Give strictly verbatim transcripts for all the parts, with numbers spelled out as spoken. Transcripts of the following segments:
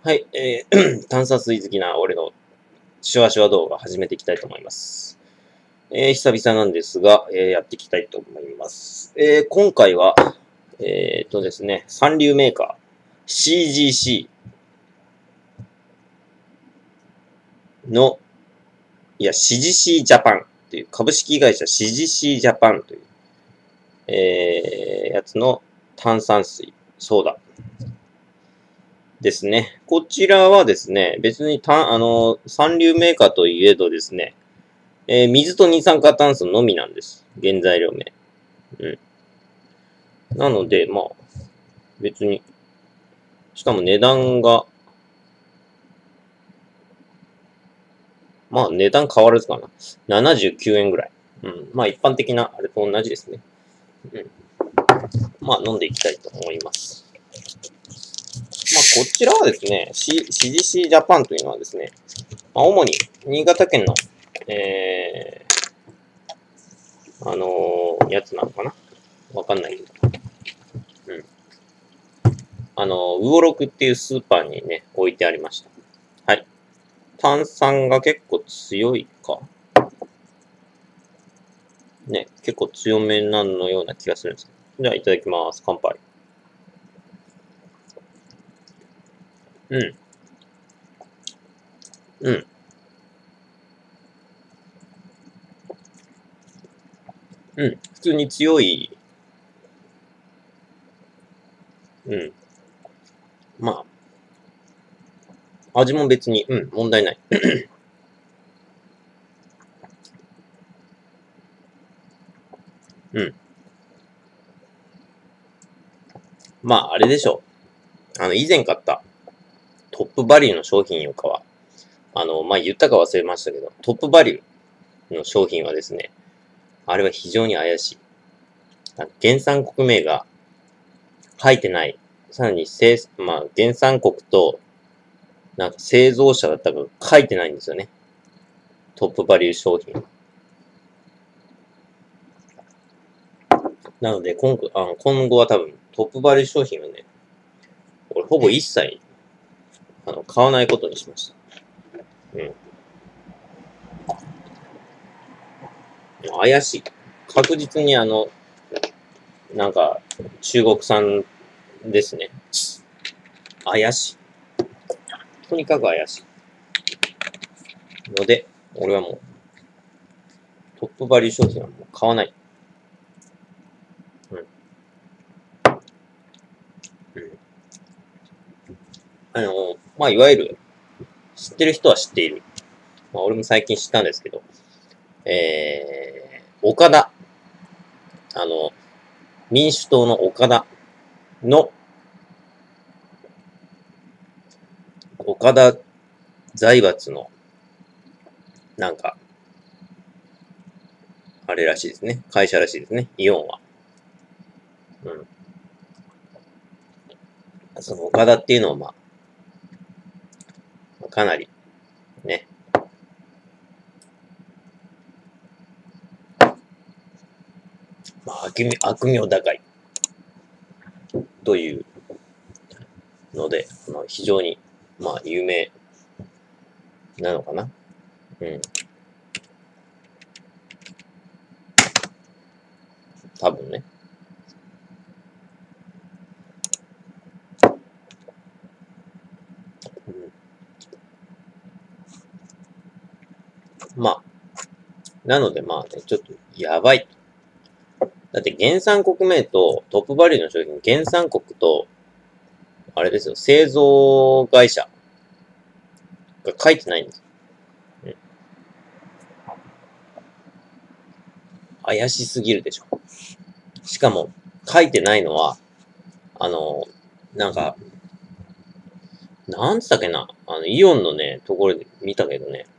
はい、えー、炭酸水好きな俺のシュワシュワ動画始めていきたいと思います。えー、久々なんですが、えー、やっていきたいと思います。えー、今回は、えー、っとですね、三流メーカー シージーシー の、いや、シージーシー ジャパンという株式会社 シージーシー ジャパンという、えー、やつの炭酸水、ソーダですね。こちらはですね、別にた、あの、三流メーカーといえどですね、えー、水と二酸化炭素のみなんです。原材料名。うん。なので、まあ、別に、しかも値段が、まあ値段変わらずかな。ななじゅうきゅうえんぐらい。うん。まあ一般的なあれと同じですね。うん。まあ飲んでいきたいと思います。まあこちらはですね、シージーシー ジャパンというのはですね、まあ主に新潟県の、えー、あのー、やつなのかなわかんないけど。うん。あのー、ウオロクっていうスーパーにね、置いてありました。はい。炭酸が結構強いか。ね、結構強めなのような気がするんですけど。じゃあ、いただきます。乾杯。うん。うん。うん。普通に強い。うん。まあ、味も別に、うん、問題ない。うん。まあ、あれでしょう。あの、以前買ったトップバリューの商品よかは、あの、まあ、言ったか忘れましたけど、トップバリューの商品はですね、あれは非常に怪しい。原産国名が書いてない。さらに、生、まあ、原産国と、なんか製造者だったか書いてないんですよね。トップバリュー商品。なので、今後、あの今後は多分、トップバリュー商品はね、俺ほぼ一切、あの、買わないことにしました。うん。怪しい。確実にあの、なんか、中国産ですね。怪しい。とにかく怪しい。ので、俺はもう、トップバリュー商品はもう買わない。うん。うん。あの、まあ、いわゆる、知ってる人は知っている。まあ、俺も最近知ったんですけど、えー、岡田。あの、民主党の岡田の、岡田財閥の、なんか、あれらしいですね。会社らしいですね。イオンは。うん。その岡田っていうのは、まあ、かなり、ね。まあ、悪名、悪名高い。というので、まあ、非常に、まあ、有名なのかな。うん。多分ね。うん、まあ、なのでまあね、ちょっとやばい。だって原産国名とトップバリューの商品、原産国と、あれですよ、製造会社が書いてないんです。うん、怪しすぎるでしょ。しかも、書いてないのは、あの、なんか、なんつったっけな、あの、イオンのね、ところで見たけどね、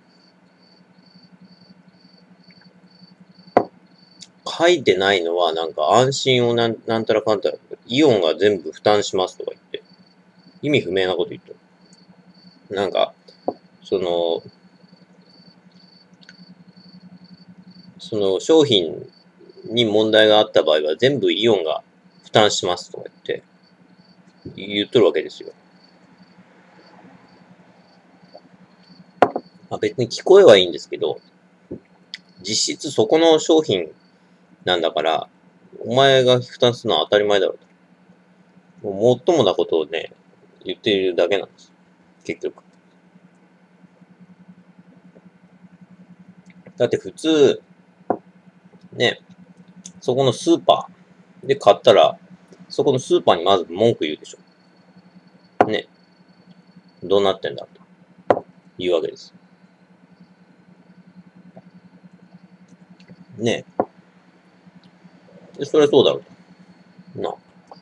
書いてないのは、なんか安心をなん、なんたらかんたら、イオンが全部負担しますとか言って、意味不明なこと言ってる。なんか、その、その商品に問題があった場合は全部イオンが負担しますとか言って、言っとるわけですよ。 あ、別に聞こえはいいんですけど、実質そこの商品なんだから、お前が負担するのは当たり前だろうと。もっともなことをね、言っているだけなんです。結局。だって普通、ね、そこのスーパーで買ったら、そこのスーパーにまず文句言うでしょ。ね。どうなってんだと言うわけです。ね。で、そりゃそうだろうと。な。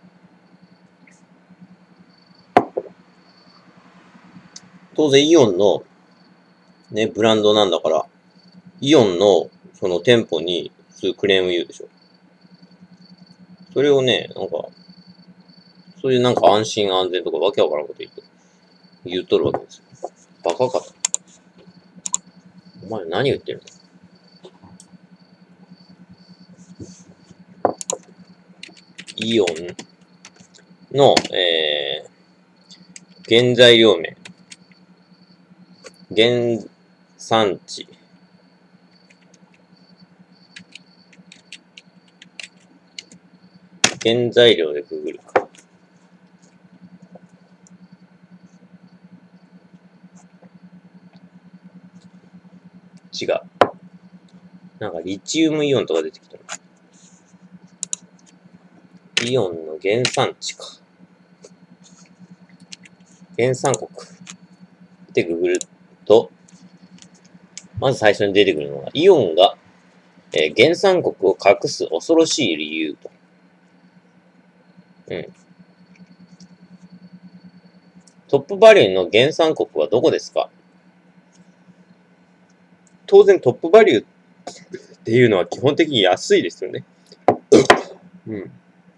当然イオンの、ね、ブランドなんだから、イオンの、その店舗に、そういうクレーム言うでしょ。それをね、なんか、そういうなんか安心安全とかわけわからんこと言って、言っとるわけですよ。バカかと。お前何言ってるの？イオンの、えー、原材料名。原産地。原材料でググるか。違う。なんかリチウムイオンとか出てきたの。イオンの原産地か。原産国。でググると、まず最初に出てくるのが、イオンが、えー、原産国を隠す恐ろしい理由と。うん。トップバリューの原産国はどこですか？当然トップバリューっていうのは基本的に安いですよね。うん。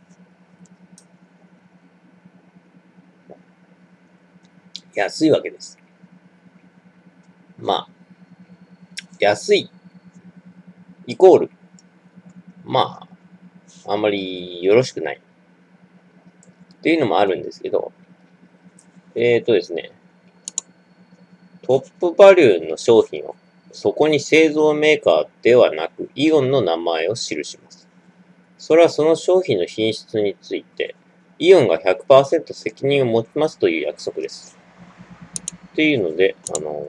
安いわけです。まあ、安い、イコール、まあ、あんまりよろしくない。っていうのもあるんですけど、えーとですね、トップバリューの商品を、そこに製造メーカーではなく、イオンの名前を記します。それはその商品の品質について、イオンが ひゃくパーセント 責任を持ちますという約束です。っていうので、あの、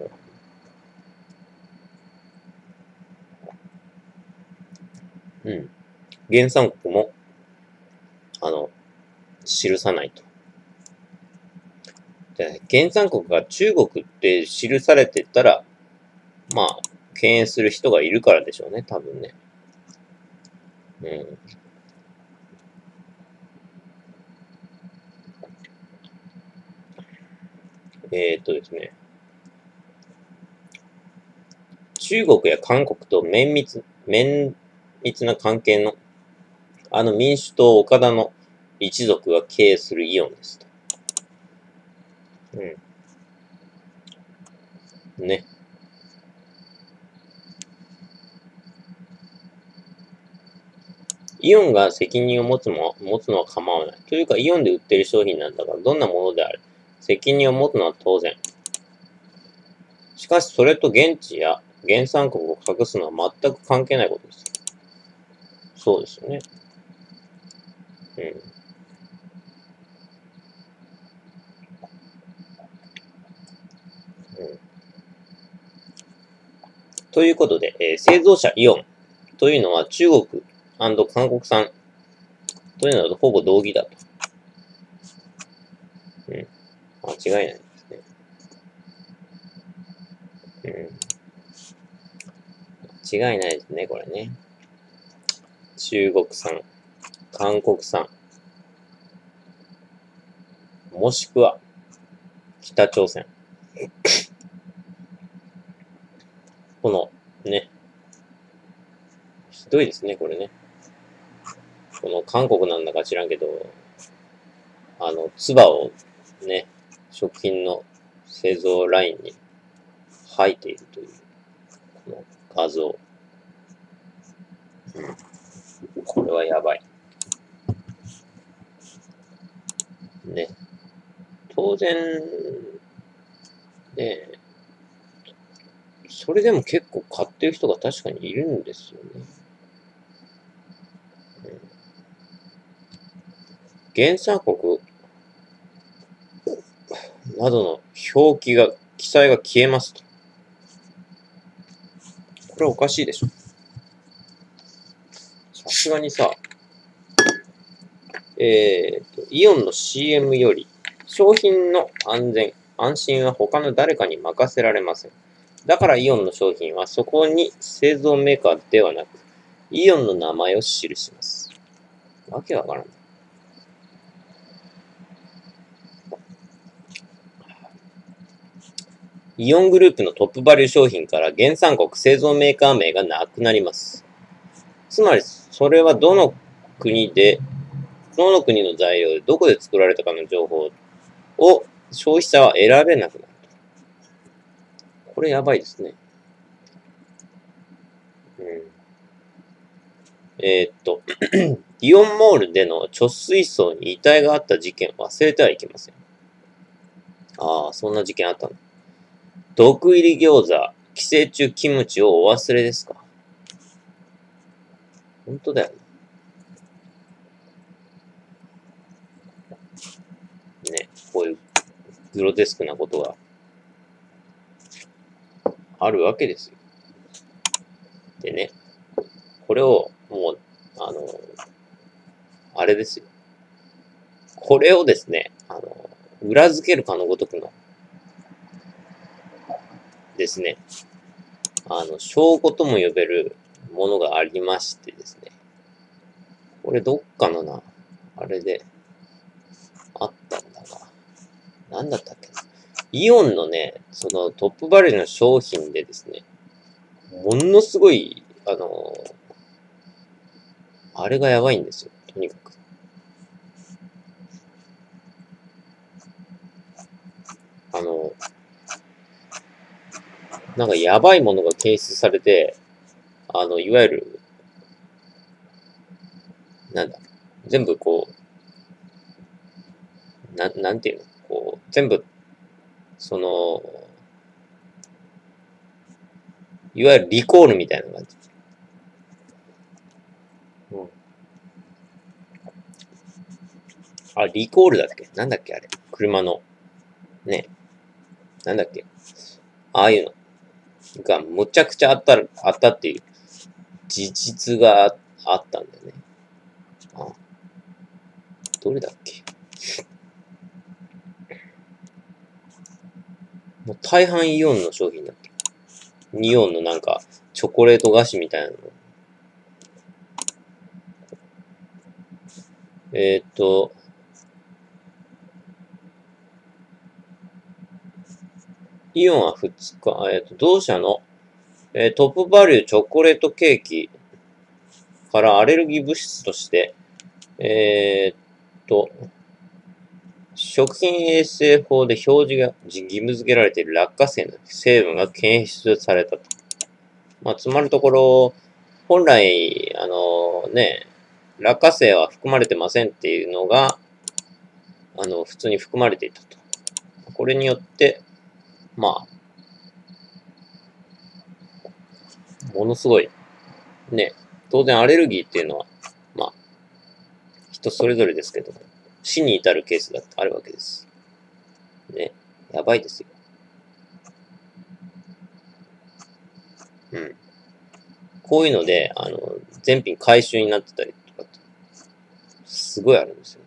うん。原産国も、あの、記さないと。で原産国が中国って記されてたら、まあ、敬遠する人がいるからでしょうね、多分ね。うん。えー、っとですね。中国や韓国と綿密、綿密な関係の、あの民主党岡田の一族が経営するイオンですと。うん。ね。イオンが責任を持つも、持つのは構わない。というか、イオンで売っている商品なんだから、どんなものであれ、責任を持つのは当然。しかし、それと現地や原産国を隠すのは全く関係ないことです。そうですよね。うん。うん、ということで、えー、製造者イオンというのは中国&韓国産というのとほぼ同義だと。うん。間違いないですね。うん。間違いないですね、これね。中国産、韓国産、もしくは北朝鮮。この、ね。ひどいですね、これね。この韓国なんだか知らんけど、あの、唾をね、食品の製造ラインに吐いているという、この画像。うん。これはやばい。ね。当然、ね、 それでも結構買ってる人が確かにいるんですよね。うん、原産国などの表記が、記載が消えますと。これおかしいでしょ。さすがにさ、えーと、イオンの シーエム より、商品の安全、安心は他の誰かに任せられません。だからイオンの商品はそこに製造メーカーではなく、イオンの名前を記します。わけわからん。イオングループのトップバリュー商品から原産国製造メーカー名がなくなります。つまり、それはどの国で、どの国の材料でどこで作られたかの情報を消費者は選べなくなる。これやばいですね。うん、えー、っと、イオンモールでの貯水槽に遺体があった事件を忘れてはいけません。ああ、そんな事件あったの。毒入り餃子、寄生虫キムチをお忘れですか？本当だよね。ね、こういうグロテスクなことがあるわけですよ。でね、これをもう、あの、あれですよ。これをですね、あの、裏付けるかのごとくのですね、あの、証拠とも呼べるものがありましてですね。これどっかのな、あれで、あったんだな。なんだったっけな。イオンのね、そのトップバリューの商品でですね、ものすごい、あの、あれがやばいんですよ。とにかく。あの、なんかやばいものが検出されて、あの、いわゆる、なんだ、全部こう、な、なんていうのこう、全部、その、いわゆるリコールみたいな感じ。うん。あ、リコールだっけなんだっけあれ。車の。ね。なんだっけああいうのがむちゃくちゃあった、あったっていう事実があったんだよね。あ、どれだっけもう大半イオンの商品だった。イオンのなんか、チョコレート菓子みたいなの。えー、っと、イオンはふつか、えー、っと、同社の、えー、トップバリューチョコレートケーキからアレルギー物質として、えー、っと、食品衛生法で表示が義務付けられている落花生の成分が検出されたと。まあ、つまるところ、本来、あのね、落花生は含まれてませんっていうのが、あの、普通に含まれていたと。これによって、まあ、ものすごい、ね、当然アレルギーっていうのは、まあ、人それぞれですけども、死に至るケースだってあるわけです。ね、やばいですよ。うん。こういうので、あの、全品回収になってたりとかって、すごいあるんですよ。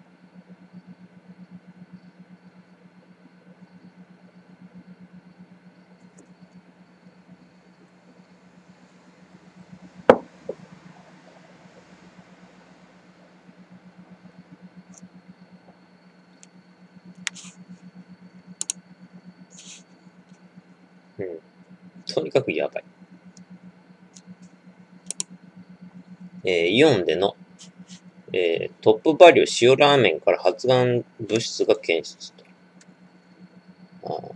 うん。とにかくやばい。えー、イオンでの、えー、トップバリュー塩ラーメンから発がん物質が検出と。あ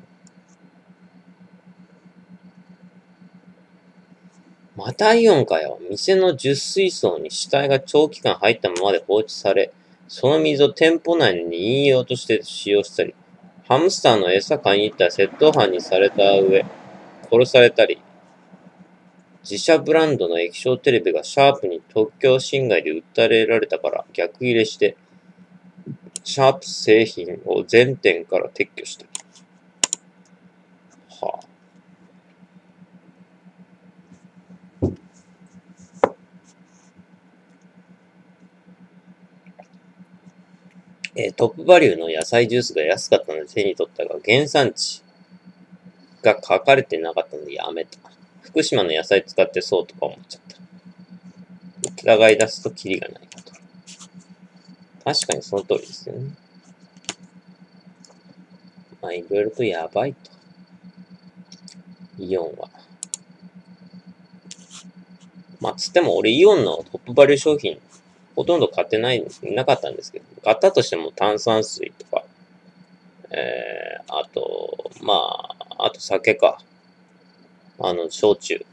またイオンかよ。店の熟水槽に死体が長期間入ったままで放置され、その水を店舗内に飲用として使用したり、ハムスターの餌買いに行ったら窃盗犯にされた上、 殺されたり、自社ブランドの液晶テレビがシャープに特許侵害で訴えられたから逆切れして、シャープ製品を全店から撤去した。はあ。えー、トップバリューの野菜ジュースが安かったので手に取ったが、原産地が書かれてなかったのでやめた。福島の野菜使ってそうとか思っちゃった。疑い出すとキリがないかと。確かにその通りですよね。まあいろいろとやばいと。イオンは。まあつっても俺イオンのトップバリュー商品ほとんど買ってない、なかったんですけど、買ったとしても炭酸水とか、えー、あと、まあ、あと酒か。あの、焼酎。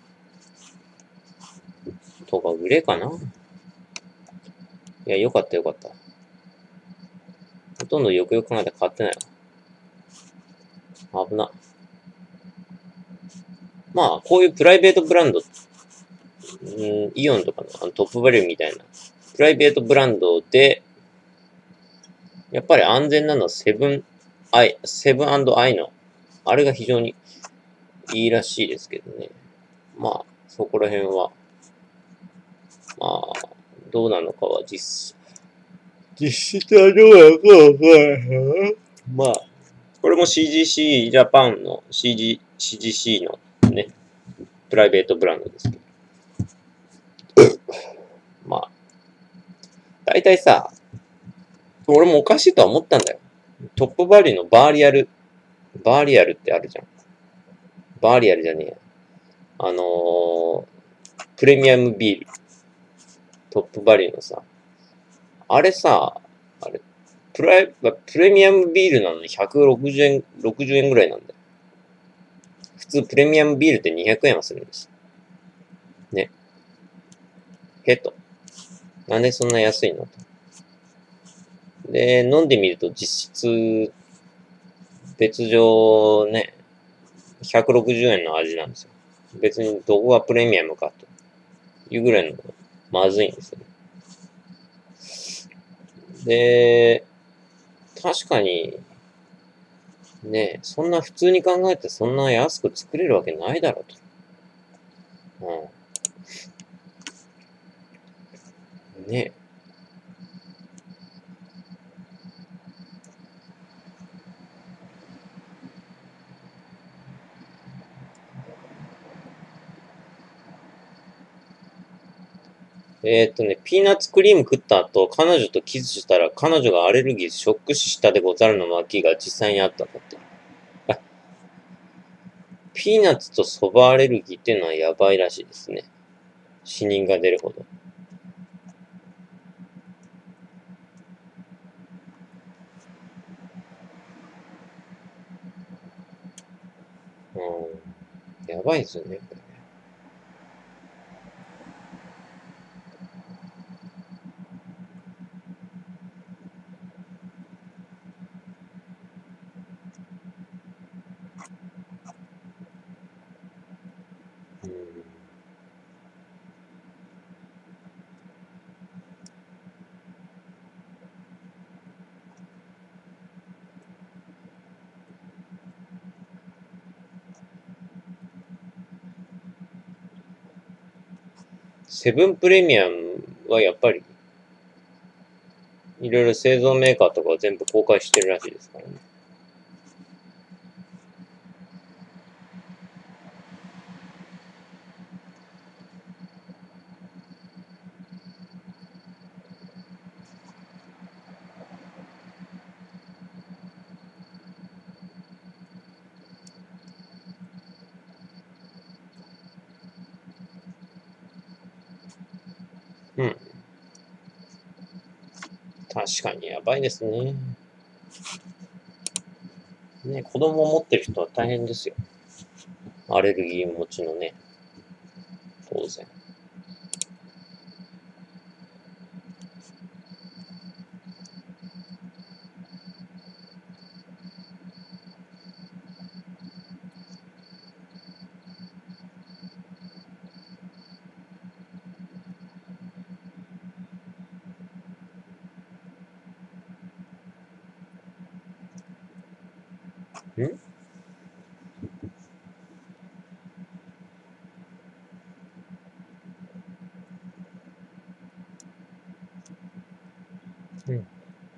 とか売れかな。いや、よかったよかった。ほとんどよくよく考えて買ってないわ。危な。まあ、こういうプライベートブランド、んイオンとかのあのトップバリューみたいな、プライベートブランドで、やっぱり安全なのはセブンアイ、セブン&アイの、あれが非常にいいらしいですけどね。まあ、そこら辺は、まあ、どうなのかは実、実質はどうなのかわからない。まあ、これも シージーシー ジャパンの シージー、シージーシー のね、プライベートブランドですけど。まあ、大体さ、俺もおかしいとは思ったんだよ。トップバリューのバーリアル、バーリアルってあるじゃん。バーリアルじゃねえや。あのー、プレミアムビール。トップバリューのさ、あれさ、あれ、プライ、プレミアムビールなのにひゃくろくじゅうえん、ろくじゅうえんぐらいなんだよ。普通プレミアムビールってにひゃくえんはするんです。ね。へと。なんでそんな安いのと。で、飲んでみると実質、別状ね、ひゃくろくじゅうえんの味なんですよ。別にどこがプレミアムかというぐらいのまずいんですよね。で、確かに、ね、そんな普通に考えてそんな安く作れるわけないだろうと。うん。ね。えーっとね、ピーナッツクリーム食った後、彼女とキスしたら、彼女がアレルギーショック死したでござるの巻が実際にあったんだって。あ、ピーナッツとソバアレルギーっていうのはやばいらしいですね。死人が出るほど。うん。やばいですよね。うん。セブンプレミアムはやっぱり、いろいろ製造メーカーとか全部公開してるらしいですからね。うん。確かにやばいですね。ね、子供を持ってる人は大変ですよ。アレルギー持ちのね、当然。 うん。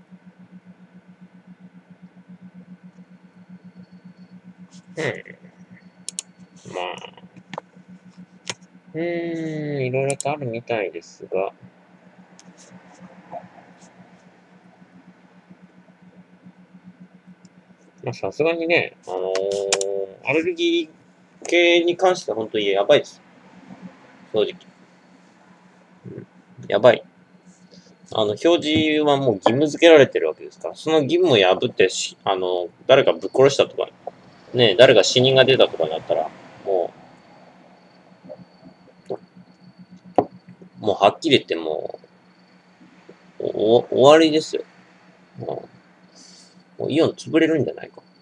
うん。まあ。うーん、いろいろとあるみたいですが。まあ、さすがにね、あのー、アレルギー系に関しては本当にやばいです。正直。うん、やばい。あの、表示はもう義務付けられてるわけですから、その義務を破ってし、あの、誰かぶっ殺したとか、ね、誰か死人が出たとかになったら、もう、もうはっきり言ってもう、お、終わりですよ。もう、もうイオン潰れるんじゃないか。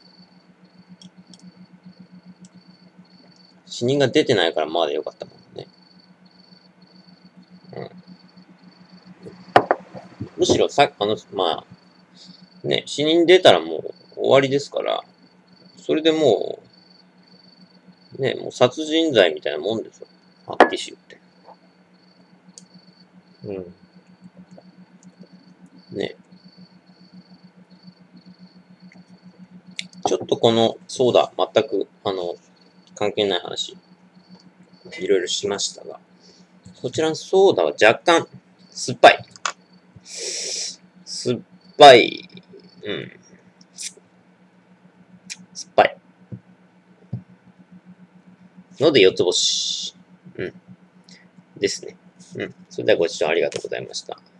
死人が出てないからまだ良かったもんね。うん。むしろさ、あの、まあ、ね、死人出たらもう終わりですから、それでもう、ね、もう殺人罪みたいなもんですよ。はっきり言って。うん。ね。ちょっとこのソーダ、全く、あの、関係ない話、いろいろしましたが、こちらのソーダは若干、酸っぱい。酸っぱい。うん。酸っぱい。ので四つ星。うん。ですね。うん。それではご視聴ありがとうございました。